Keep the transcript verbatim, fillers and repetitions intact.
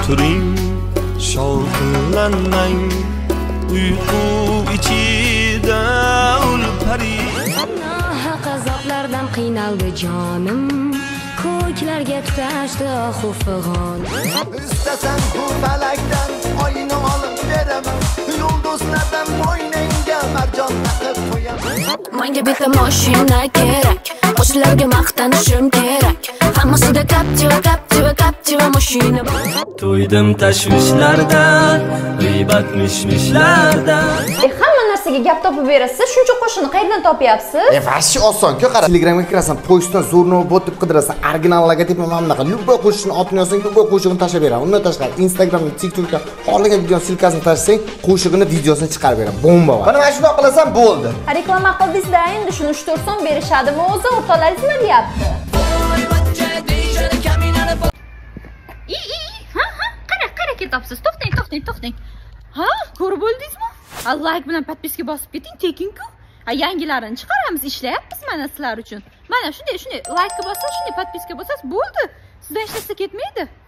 turing shovqinlanmang uyqu ichida ulpari Nohaq azoblardan qiynaldi jonim ko'klarga tutashdi ohu fig'on İstesen bu felekten oyunu alıp veremem Yulduzlardan boynunga mercan takıp koyamam Menga bitta mashina kerak qo'shnilarga maqtanishim kerak hammasida Captiva Captiva Captiva mashina to'ydim tashvishlardan g'iybat mishmishlardan Hamma narsaga gap topib berasiz, shuncha qo'shini qayerdan topyapsiz? E, vashi oson-ku, qara. Telegramga kirasan, pochtdan zo'rno botib qidirasan, original logotip mana bunaqa. Любой qo'shini otini yozsang, любой qo'shig'ini tashlab beradi. Undan tashqari Instagramga, TikTokga xohlagan video silkasini tashlasang, qo'shig'ini videosini chiqarib beradi. Bomba bor. Mana mana shunday qilasan, bo'ldi. Reklama qildingizda endi shuni uch to'rt so'm berishadimi o'zi, o'rtoqlaringiz nima deyapti? I i ha ha qara qara ketapsiz. To'xtang, to'xtang, to'xtang. Ha, ko'rib bo'ldingizmi? Like bilan podpiska bosib keting, tekin-ku. Ha, yangilarini chiqaramiz, ishlayapmiz mana sizlar uchun. Mana shunday, shunday like bosasiz, shunday podpiska bosasiz, bo'ldi. Sizdan hech narsa ketmaydi.